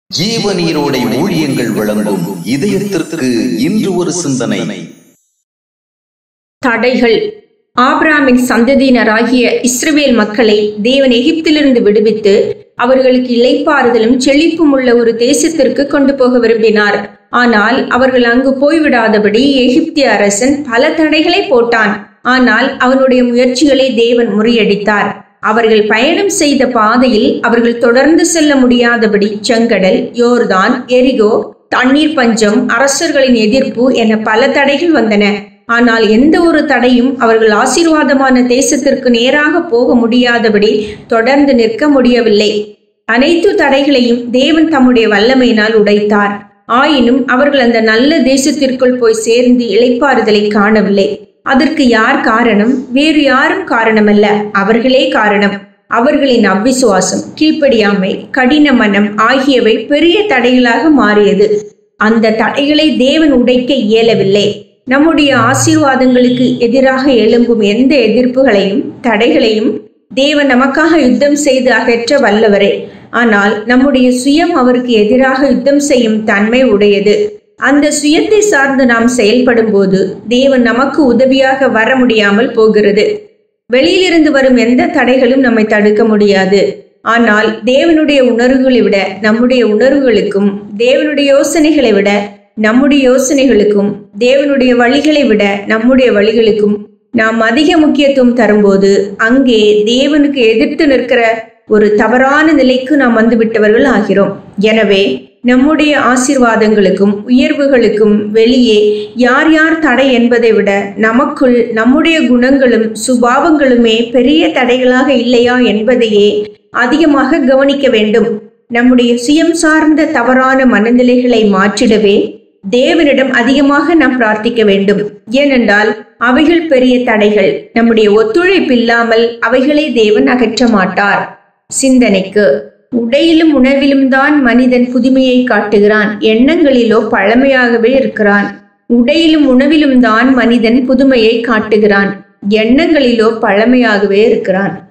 ஜீவநீரோடை ஊழியங்கள் வழங்கும் இதயத்திற்கு இன்று ஒரு சிந்தனை. தடைகள். ஆபிரகாமின் சந்ததியினராகிய இஸ்ரவேல் மக்களை தேவன் எகிப்திலிருந்து விடுவித்து அவர்களுக்கு இளைப்பாறுதலும் செழிப்பும் உள்ள ஒரு தேசத்திற்கு கொண்டு போக விரும்பினார். ஆனால் அவர்கள் அங்கு போய்விடாதபடி எகிப்திய அரசன் பல தடைகளை போட்டான். ஆனால் அவனுடைய முயற்சிகளை தேவன் முறியடித்தார். அவர்கள் பயணம் செய்த பாதையில் அவர்கள் தொடர்ந்து செல்ல முடியாதபடி செங்கடல், யோர்தான், எரிகோ, தண்ணீர் பஞ்சம், அரசர்களின் எதிர்ப்பு என பல தடைகள் வந்தன. ஆனால் எந்த ஒரு தடையும் அவர்கள் ஆசீர்வாதமான தேசத்திற்கு நேராக போக முடியாதபடி தொடர்ந்து நிற்க முடியவில்லை. அனைத்து தடைகளையும் தேவன் தம்முடைய வல்லமையினால் உடைத்தார். ஆயினும் அவர்கள் அந்த நல்ல தேசத்திற்குள் போய் சேர்ந்து இளைப்பாறுதலை காணவில்லை. அதற்கு யார் காரணம்? வேறு யாரும் காரணமல்ல, அவர்களே காரணம். அவர்களின் அவ்விசுவாசம், கீழ்ப்படியாமை, கடின மனம் ஆகியவை பெரிய தடைகளாக மாறியது. அந்த தடைகளை தேவன் உடைக்க இயலவில்லை. நம்முடைய ஆசீர்வாதங்களுக்கு எதிராக எழும்பும் எந்த எதிர்ப்புகளையும் தடைகளையும் தேவன் நமக்காக யுத்தம் செய்து அகற்ற வல்லவரே. ஆனால் நம்முடைய சுயம் அவருக்கு எதிராக யுத்தம் செய்யும் தன்மை உடையது. அந்த சுயத்தை சார்ந்து நாம் செயல்படும் போது தேவன் நமக்கு உதவியாக வர முடியாமல் போகிறது. வெளியிலிருந்து வரும் எந்த தடைகளும் நம்மை தடுக்க முடியாது. ஆனால் தேவனுடைய உணர்வுகளை விட நம்முடைய உணர்வுகளுக்கும், தேவனுடைய யோசனைகளை விட நம்முடைய யோசனைகளுக்கும், தேவனுடைய வழிகளை விட நம்முடைய வழிகளுக்கும் நாம் அதிக முக்கியத்துவம் தரும்போது அங்கே தேவனுக்கு எதிர்த்து நிற்கிற ஒரு தவறான நிலைக்கு நாம் வந்துவிட்டவர்கள் ஆகிறோம். எனவே நம்முடைய ஆசீர்வாதங்களுக்கும் உயர்வுகளுக்கும் வெளியே யார் யார் தடை என்பதை விட நமக்குள் நம்முடைய குணங்களும் சுபாவங்களுமே பெரிய தடைகளாக இல்லையா என்பதையே அதிகமாக கவனிக்க வேண்டும். நம்முடைய சுயம் சார்ந்த தவறான மனநிலைகளை மாற்றிடவே தேவனிடம் அதிகமாக நாம் பிரார்த்திக்க வேண்டும். ஏனென்றால் அவைகள் பெரிய தடைகள். நம்முடைய ஒத்துழைப்பு இல்லாமல் அவைகளை தேவன் அகற்ற மாட்டார். சிந்தனைக்கு. உடையிலும் உணவிலும் தான் மனிதன் புதுமையை காட்டுகிறான், எண்ணங்களிலோ பழமையாகவே இருக்கிறான். உடையிலும் உணவிலும் தான் மனிதன் புதுமையை காட்டுகிறான், எண்ணங்களிலோ பழமையாகவே இருக்கிறான்.